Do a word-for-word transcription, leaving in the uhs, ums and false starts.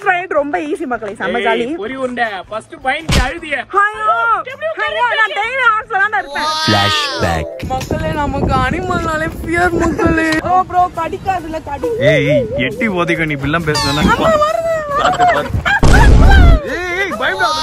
Fried ரொம்ப easy மக்களே, செம்ம ஜாலி. பொரி உண்டை ஃபர்ஸ்ட் பைண்ட் அழுதிய. ஐயோ ஐயோ நான் டெய்லி ஆர்ட்ஸ்ல தான் இருப்பேன். ஃபிளாஷ்பேக். மக்களே நமக்கு அனிமல்னாலே ஃபியர் மக்களே. ஓ ப்ரோ கடிக்காதுல கடி. ஏய் எட்டி ஓதிக்க நீ பிள்ளை பேசுனா பாத்து பாத்து. ஏய் பயப்படாத.